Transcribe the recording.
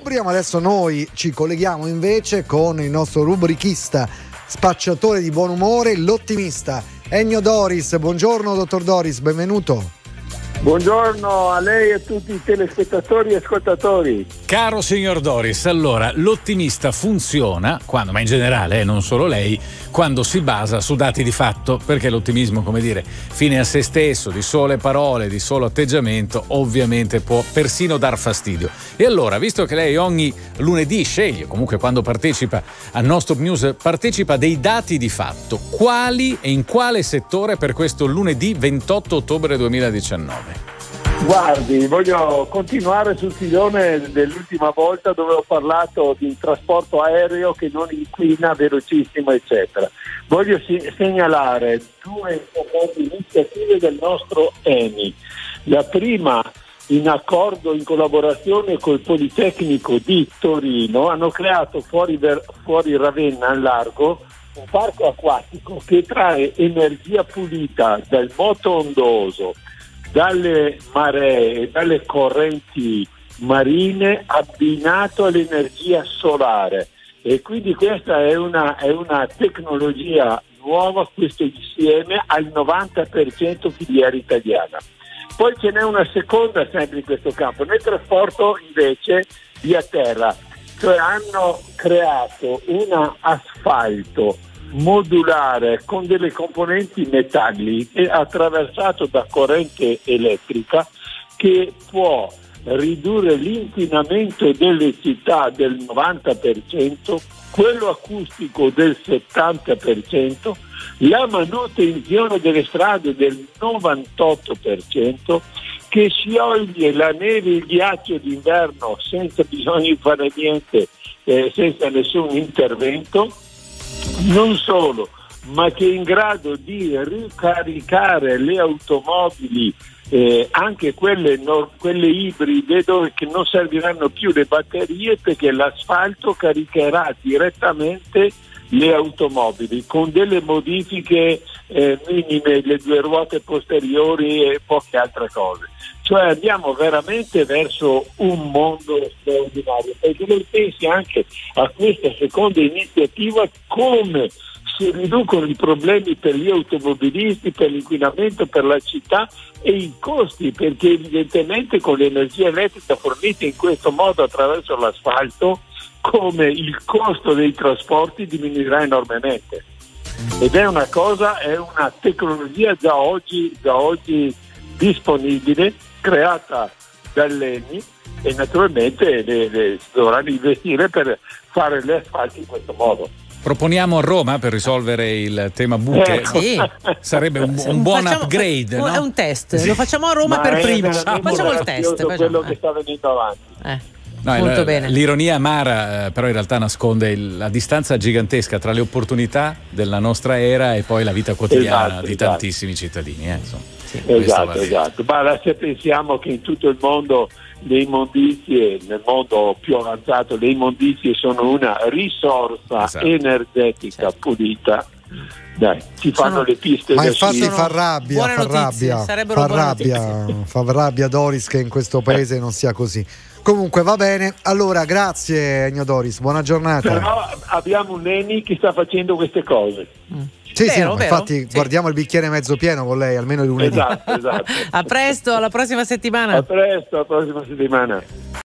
scopriamo. Adesso noi ci colleghiamo invece con il nostro rubrichista, spacciatore di buon umore, l'ottimista Ennio Doris. Buongiorno dottor Doris, benvenuto. Buongiorno a lei e a tutti i telespettatori e ascoltatori. Caro signor Doris, allora l'ottimista funziona quando, ma in generale, non solo lei, quando si basa su dati di fatto, perché l'ottimismo, come dire, fine a se stesso, di sole parole, di solo atteggiamento, ovviamente può persino dar fastidio. E allora, visto che lei ogni lunedì sceglie, comunque quando partecipa a Non Stop News, partecipa dei dati di fatto, quali e in quale settore per questo lunedì 28 ottobre 2019? Guardi, voglio continuare sul filone dell'ultima volta dove ho parlato di un trasporto aereo che non inquina, velocissimo, eccetera. Voglio segnalare due importanti iniziative del nostro ENI. La prima, in accordo, in collaborazione col Politecnico di Torino, hanno creato fuori Ravenna al largo un parco acquatico che trae energia pulita dal moto ondoso, dalle maree e dalle correnti marine, abbinato all'energia solare, e quindi questa è una tecnologia nuova, questo insieme al 90% filiera italiana. Poi ce n'è una seconda sempre in questo campo, nel trasporto invece via terra, cioè hanno creato un asfalto modulare con delle componenti metalliche attraversato da corrente elettrica che può ridurre l'inquinamento delle città del 90%, quello acustico del 70%, la manutenzione delle strade del 98%, che scioglie la neve e il ghiaccio d'inverno senza bisogno di fare niente, senza nessun intervento. Non solo, ma che è in grado di ricaricare le automobili, anche quelle ibride, dove che non serviranno più le batterie, perché l'asfalto caricherà direttamente le automobili con delle modifiche minime, le due ruote posteriori e poche altre cose. Cioè andiamo veramente verso un mondo straordinario, e se lei pensi anche a questa seconda iniziativa, come si riducono i problemi per gli automobilisti, per l'inquinamento, per la città e i costi, perché evidentemente con l'energia elettrica fornita in questo modo attraverso l'asfalto, come il costo dei trasporti diminuirà enormemente. Ed è una tecnologia già oggi disponibile, creata dall'ENI, e naturalmente dovranno investire per fare le asfalti in questo modo. Proponiamo a Roma per risolvere il tema buche. Sì. Sarebbe un buon upgrade, no? È un test, lo facciamo a Roma per primo. Facciamo il test. Quello che sta venendo avanti. No, molto bene. L'ironia amara però in realtà nasconde la distanza gigantesca tra le opportunità della nostra era e poi la vita quotidiana di tantissimi cittadini. Sì. Esatto. Ma se pensiamo che in tutto il mondo le immondizie, nel mondo più avanzato, le immondizie sono una risorsa energetica pulita. Dai, ci fanno le piste. Ma infatti fa rabbia Doris che in questo paese non sia così. Comunque va bene, allora grazie Ennio Doris, buona giornata. Però abbiamo un Eni che sta facendo queste cose. Vero. Infatti guardiamo il bicchiere mezzo pieno con lei, almeno il lunedì. Esatto. A presto, alla prossima settimana. A presto, alla prossima settimana.